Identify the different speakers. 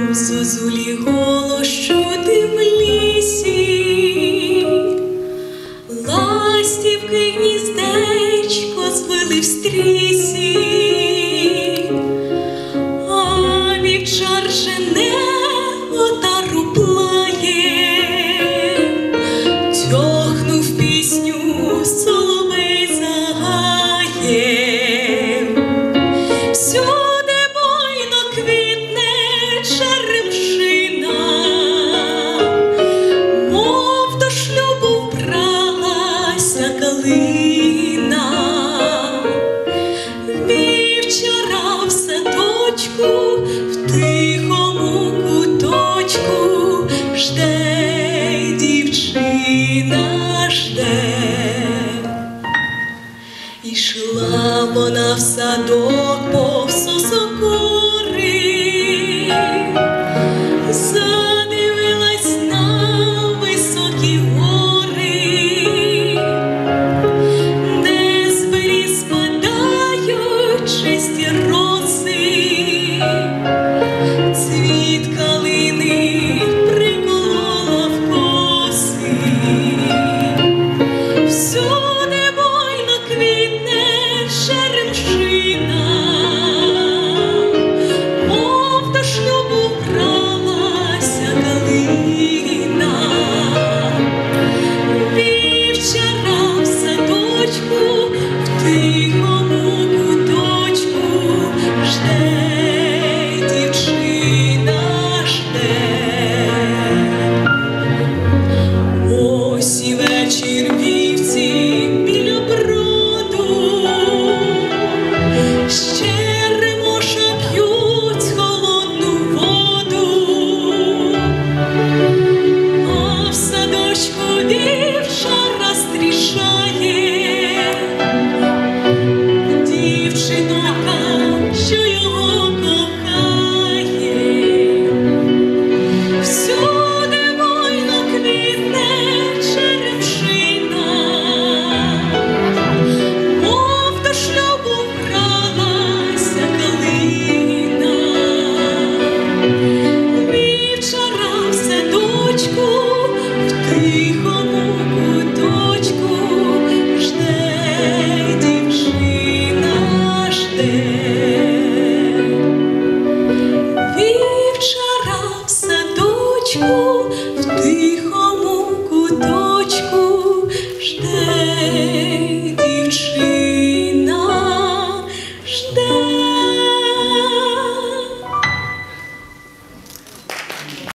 Speaker 1: Зозулі голос чути в лісі, ластівки гніздечко звили в стрісі, а вівчар жене, отару плає, тьохнув пісню, соловей загає. Всюди буйно квітне черемшина, мов до шлюбу вбралася калина. Вівчара в садочку, в тихому куточку жде дівчина, жде. Ішла вона в садок повз осокори, задивилась на високі гори, де з беріз спадають чисті роси, цвіт калини приколола в коси. Всюди буйно квітне черемшина, мов до шлюбу вбралася калина. Вівчара в садочку, в тихому куточку жде дівчина, жде. Ось і вечір вівці біля броду, з черемоша п'ють холодну воду, а в садочку вівчара зустрічає дівчинока, що його кохає. Всюди буйно квітне черемшина, мов до шлюбу вбралася калина. Вівчара в садочку, в тихому куточку жде дівчина, жде. Вівчара в садочку, в тихому куточку жде.